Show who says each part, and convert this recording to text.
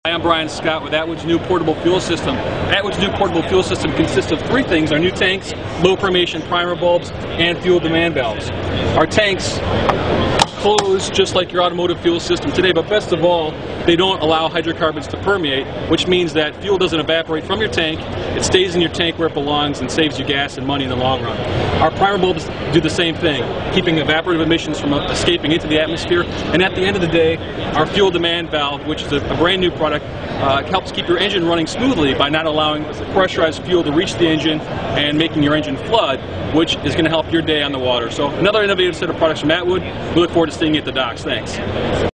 Speaker 1: Hi, I'm Brian Scott with Atwood's new portable fuel system. Atwood's new portable fuel system consists of three things: our new tanks, low formation primer bulbs, and fuel demand valves. Our tanks close just like your automotive fuel system today, but best of all, they don't allow hydrocarbons to permeate, which means that fuel doesn't evaporate from your tank. It stays in your tank where it belongs and saves you gas and money in the long run. Our primer bulbs do the same thing, keeping evaporative emissions from escaping into the atmosphere. And at the end of the day, our fuel demand valve, which is a brand new product, helps keep your engine running smoothly by not allowing pressurized fuel to reach the engine and making your engine flood, which is going to help your day on the water. So another innovative set of products from Atwood. We look forward to seeing you at the docks. Thanks.